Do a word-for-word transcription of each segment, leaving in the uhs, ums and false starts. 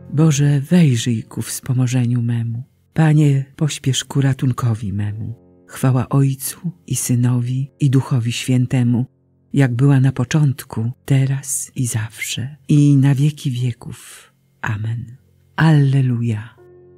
Boże, wejrzyj ku wspomożeniu memu. Panie, pośpiesz ku ratunkowi memu. Chwała Ojcu i Synowi i Duchowi Świętemu, jak była na początku, teraz i zawsze, i na wieki wieków. Amen. Alleluja.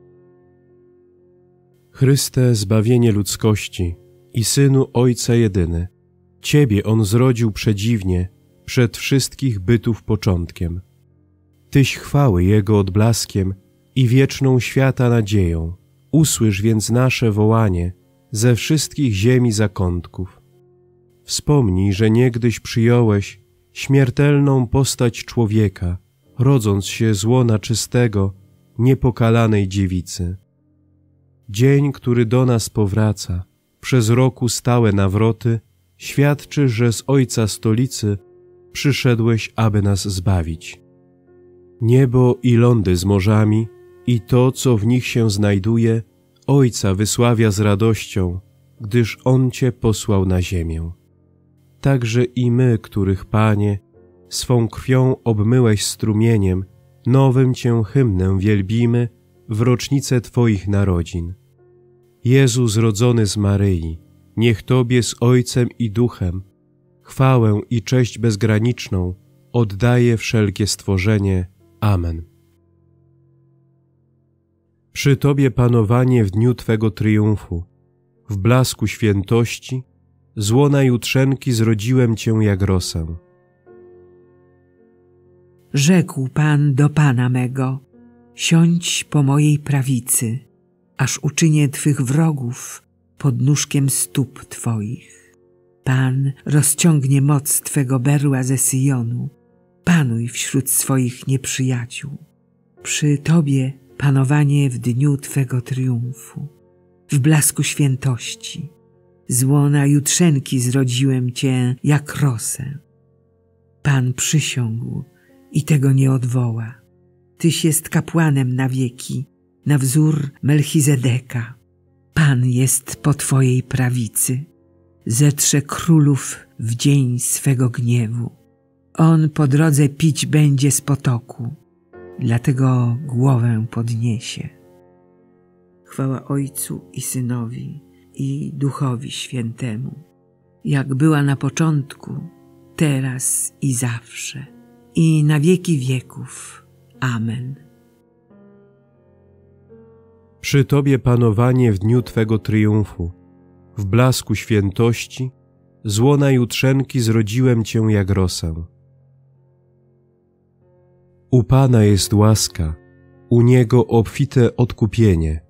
Chryste, zbawienie ludzkości i Synu Ojca jedyny, Ciebie On zrodził przedziwnie, przed wszystkich bytów początkiem. Tyś chwały Jego odblaskiem i wieczną świata nadzieją. Usłysz więc nasze wołanie ze wszystkich ziemi zakątków. Wspomnij, że niegdyś przyjąłeś śmiertelną postać człowieka, rodząc się z łona czystego, niepokalanej dziewicy. Dzień, który do nas powraca, przez roku stałe nawroty, świadczy, że z Ojca stolicy przyszedłeś, aby nas zbawić. Niebo i lądy z morzami i to, co w nich się znajduje, Ojca wysławia z radością, gdyż On Cię posłał na ziemię. Także i my, których, Panie, swą krwią obmyłeś strumieniem, nowym Cię hymnem wielbimy w rocznicę Twoich narodzin. Jezu zrodzony z Maryi, niech Tobie z Ojcem i Duchem chwałę i cześć bezgraniczną oddaje wszelkie stworzenie. Amen. Przy Tobie panowanie w dniu Twego triumfu, w blasku świętości, z łona jutrzenki zrodziłem Cię jak rosę. Rzekł Pan do Pana mego, siądź po mojej prawicy, aż uczynię Twych wrogów podnóżkiem stóp Twoich. Pan rozciągnie moc Twego berła ze Syjonu, panuj wśród swoich nieprzyjaciół. Przy Tobie panowanie w dniu Twego triumfu, w blasku świętości, z łona jutrzenki zrodziłem Cię jak rosę. Pan przysiągł i tego nie odwoła. Tyś jest kapłanem na wieki, na wzór Melchizedeka. Pan jest po Twojej prawicy, zetrze królów w dzień swego gniewu. On po drodze pić będzie z potoku, dlatego głowę podniesie. Chwała Ojcu i Synowi i Duchowi Świętemu, jak była na początku, teraz i zawsze, i na wieki wieków. Amen. Przy Tobie panowanie w dniu Twego triumfu, w blasku świętości, z łona jutrzenki zrodziłem Cię jak rosę. U Pana jest łaska, u Niego obfite odkupienie.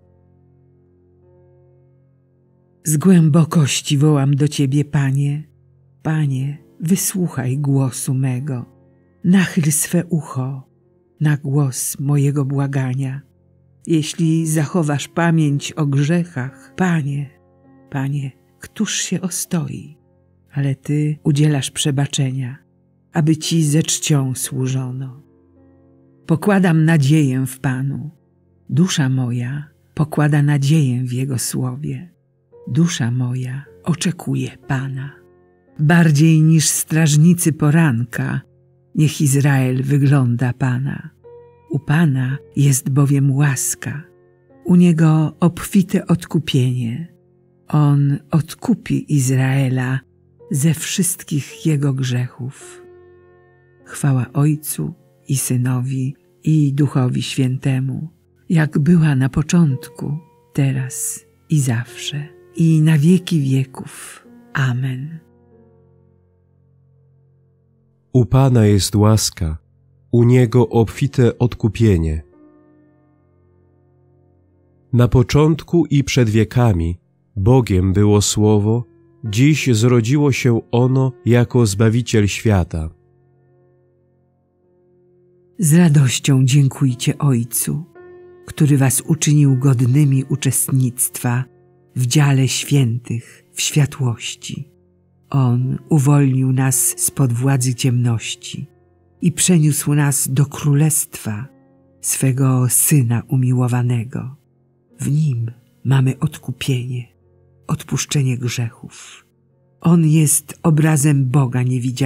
Z głębokości wołam do Ciebie, Panie. Panie, wysłuchaj głosu mego. Nachyl swe ucho na głos mojego błagania. Jeśli zachowasz pamięć o grzechach, Panie, Panie, któż się ostoi? Ale Ty udzielasz przebaczenia, aby Ci ze czcią służono. Pokładam nadzieję w Panu. Dusza moja pokłada nadzieję w Jego słowie. Dusza moja oczekuje Pana. Bardziej niż strażnicy poranka, niech Izrael wygląda Pana. U Pana jest bowiem łaska, u Niego obfite odkupienie. On odkupi Izraela ze wszystkich jego grzechów. Chwała Ojcu i Synowi i Duchowi Świętemu, jak była na początku, teraz i zawsze, i na wieki wieków. Amen. U Pana jest łaska, u Niego obfite odkupienie. Na początku i przed wiekami Bogiem było Słowo, dziś zrodziło się ono jako Zbawiciel świata. Z radością dziękujcie Ojcu, który was uczynił godnymi uczestnictwa w dziale świętych w światłości. On uwolnił nas spod władzy ciemności i przeniósł nas do królestwa swego Syna umiłowanego. W Nim mamy odkupienie, odpuszczenie grzechów. On jest obrazem Boga niewidzialnego, pierworodnym z całego stworzenia.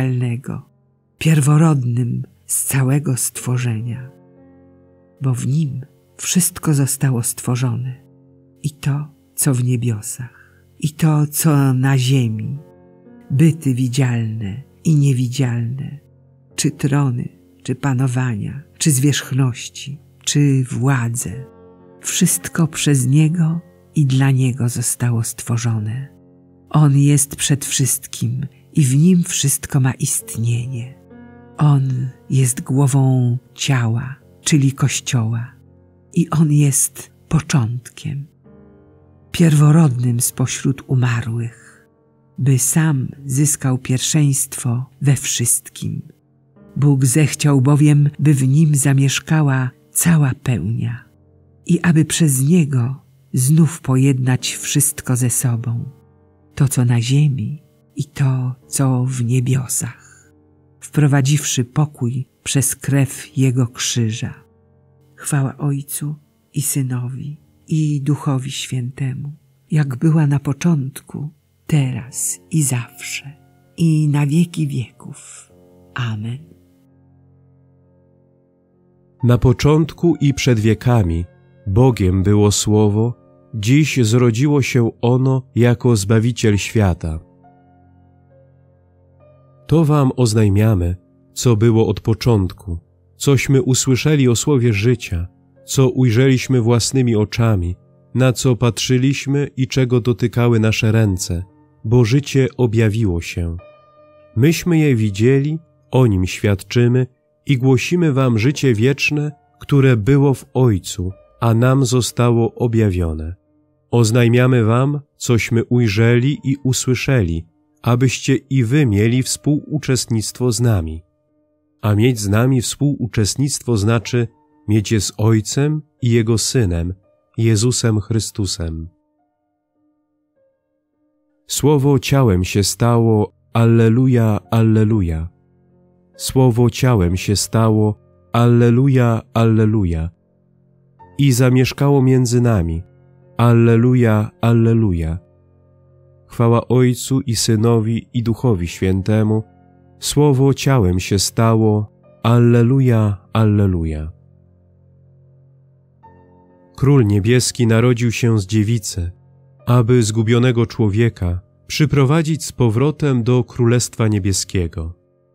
bo w Nim wszystko zostało stworzone. I to, co w niebiosach, i to, co na ziemi, byty widzialne i niewidzialne, czy trony, czy panowania, czy zwierzchności, czy władze. Wszystko przez Niego i dla Niego zostało stworzone. On jest przed wszystkim i w Nim wszystko ma istnienie. On jest głową ciała, czyli Kościoła, i On jest początkiem, pierworodnym spośród umarłych, by sam zyskał pierwszeństwo we wszystkim. Bóg zechciał bowiem, by w Nim zamieszkała cała pełnia i aby przez Niego znów pojednać wszystko ze sobą, to co na ziemi i to co w niebiosach, wprowadziwszy pokój przez krew Jego krzyża. Chwała Ojcu i Synowi i Duchowi Świętemu, jak była na początku, teraz i zawsze, i na wieki wieków. Amen. Na początku i przed wiekami Bogiem było Słowo, dziś zrodziło się ono jako Zbawiciel świata. To wam oznajmiamy, co było od początku, cośmy usłyszeli o Słowie życia, co ujrzeliśmy własnymi oczami, na co patrzyliśmy i czego dotykały nasze ręce, bo życie objawiło się. Myśmy je widzieli, o nim świadczymy i głosimy wam życie wieczne, które było w Ojcu, a nam zostało objawione. Oznajmiamy wam, cośmy ujrzeli i usłyszeli, abyście i wy mieli współuczestnictwo z nami. A mieć z nami współuczestnictwo znaczy mieć je z Ojcem i Jego Synem, Jezusem Chrystusem. Słowo ciałem się stało, alleluja, alleluja. Słowo ciałem się stało, alleluja, alleluja. I zamieszkało między nami, alleluja, alleluja. Chwała Ojcu i Synowi i Duchowi Świętemu. Słowo ciałem się stało, alleluja, alleluja. Król Niebieski narodził się z dziewicy, aby zgubionego człowieka przyprowadzić z powrotem do Królestwa Niebieskiego.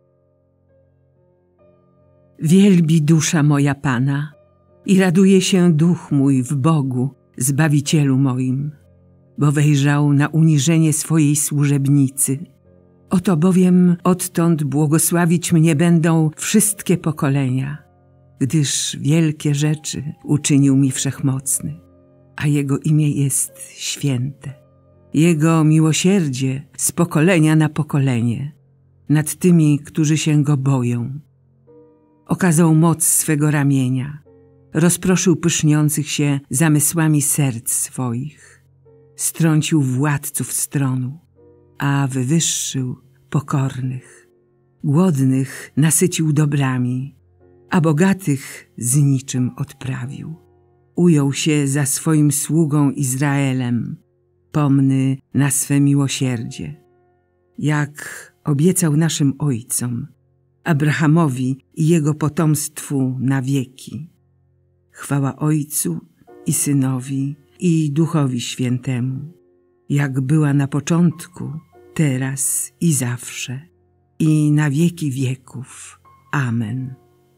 Wielbi dusza moja Pana i raduje się duch mój w Bogu, Zbawicielu moim, bo wejrzał na uniżenie swojej służebnicy. Oto bowiem odtąd błogosławić mnie będą wszystkie pokolenia, gdyż wielkie rzeczy uczynił mi Wszechmocny, a Jego imię jest święte. Jego miłosierdzie z pokolenia na pokolenie nad tymi, którzy się Go boją. Okazał moc swego ramienia, rozproszył pyszniących się zamysłami serc swoich, strącił władców stronu, a wywyższył pokornych. Głodnych nasycił dobrami, a bogatych z niczym odprawił. Ujął się za swoim sługą Izraelem, pomny na swe miłosierdzie, jak obiecał naszym ojcom, Abrahamowi i jego potomstwu na wieki. Chwała Ojcu i Synowi i Duchowi Świętemu, jak była na początku, teraz i zawsze, i na wieki wieków. Amen.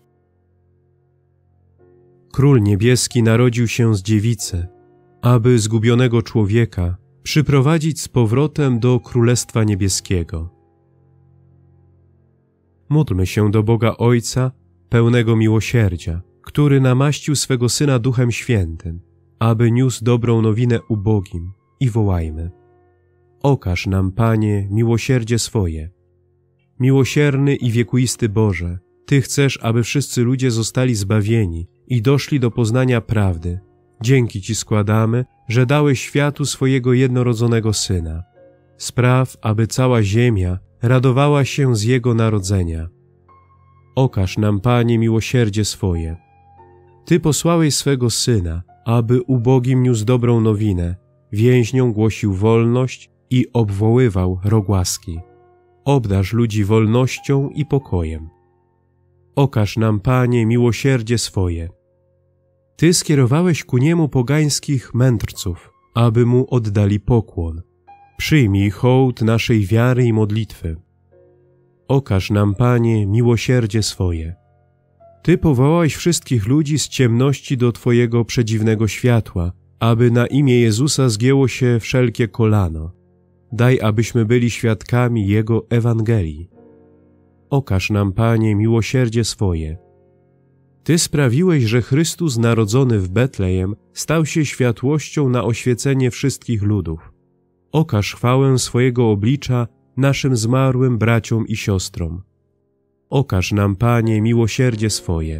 Król Niebieski narodził się z dziewicy, aby zgubionego człowieka przyprowadzić z powrotem do Królestwa Niebieskiego. Módlmy się do Boga Ojca, pełnego miłosierdzia, który namaścił swego Syna Duchem Świętym, aby niósł dobrą nowinę ubogim, i wołajmy: okaż nam, Panie, miłosierdzie swoje. Miłosierny i wiekuisty Boże, Ty chcesz, aby wszyscy ludzie zostali zbawieni i doszli do poznania prawdy. Dzięki Ci składamy, że dałeś światu swojego jednorodzonego Syna. Spraw, aby cała ziemia radowała się z Jego narodzenia. Okaż nam, Panie, miłosierdzie swoje. Ty posłałeś swego Syna, aby ubogim niósł dobrą nowinę, więźniom głosił wolność i obwoływał rok łaski. Obdarz ludzi wolnością i pokojem. Okaż nam, Panie, miłosierdzie swoje. Ty skierowałeś ku niemu pogańskich mędrców, aby mu oddali pokłon. Przyjmij hołd naszej wiary i modlitwy. Okaż nam, Panie, miłosierdzie swoje. Ty powołałeś wszystkich ludzi z ciemności do Twojego przedziwnego światła, aby na imię Jezusa zgięło się wszelkie kolano. Daj, abyśmy byli świadkami Jego Ewangelii. Okaż nam, Panie, miłosierdzie swoje. Ty sprawiłeś, że Chrystus narodzony w Betlejem stał się światłością na oświecenie wszystkich ludów. Okaż chwałę swojego oblicza naszym zmarłym braciom i siostrom. Okaż nam, Panie, miłosierdzie swoje.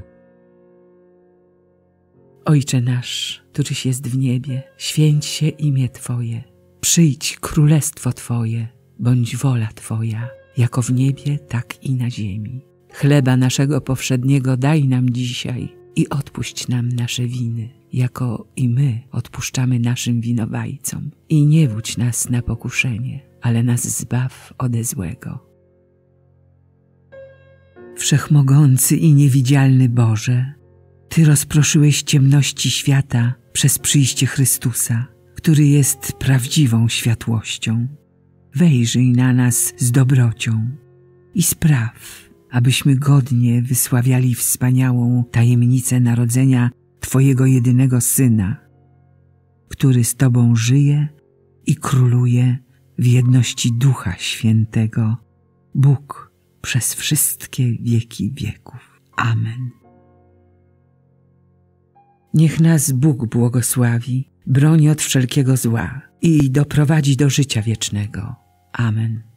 Ojcze nasz, któryś jest w niebie, święć się imię Twoje. Przyjdź królestwo Twoje, bądź wola Twoja, jako w niebie, tak i na ziemi. Chleba naszego powszedniego daj nam dzisiaj i odpuść nam nasze winy, jako i my odpuszczamy naszym winowajcom. I nie wódź nas na pokuszenie, ale nas zbaw ode złego. Wszechmogący i niewidzialny Boże, Ty rozproszyłeś ciemności świata przez przyjście Chrystusa, który jest prawdziwą światłością. Wejrzyj na nas z dobrocią i spraw, abyśmy godnie wysławiali wspaniałą tajemnicę narodzenia Twojego jedynego Syna, który z Tobą żyje i króluje w jedności Ducha Świętego, Bóg przez wszystkie wieki wieków. Amen. Niech nas Bóg błogosławi, broni od wszelkiego zła i doprowadzi do życia wiecznego. Amen.